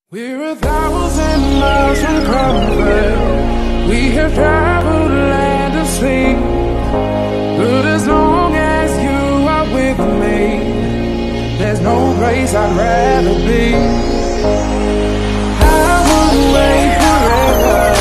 We're 1,000 miles from comfort. We have traveled land and sea. But as long as you are with me, there's no place I'd rather be. I would wait forever,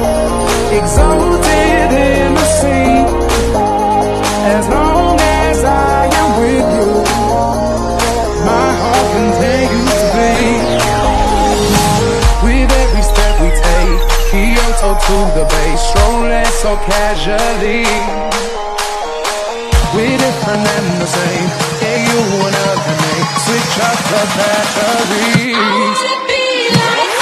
exalted in the sea. As long as I am with you, my heart continues to beat. With every step we take, Kyoto to the bay, strolling so casually. We're different and the same, yeah, you and me. Switch up the batteries. I wanna be like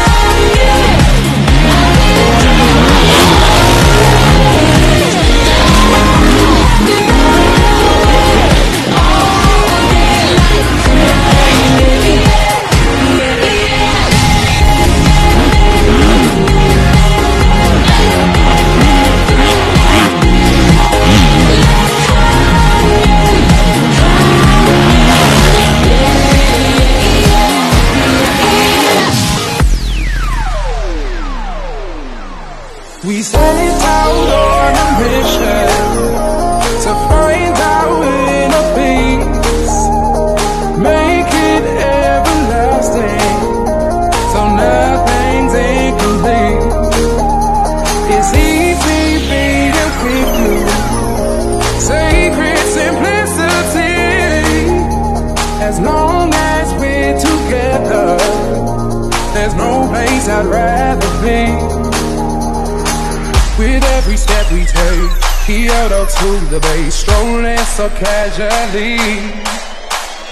we set out on a mission to find our inner peace, make it everlasting, so nothing's incomplete. It's easy being with you, sacred simplicity. As long as we're together, there's no place I'd rather be. With every step we take, Kyoto to the bay, strolling so casually.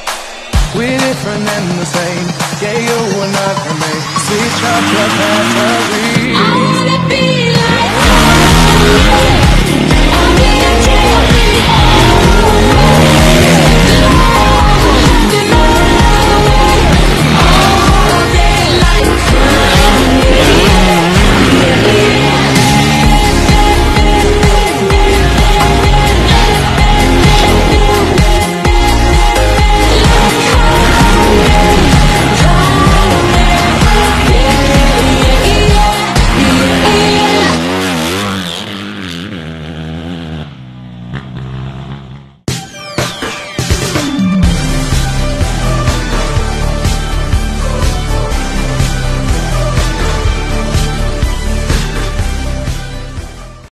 We're different and the same, yeah, you and me. Switch up the pattern.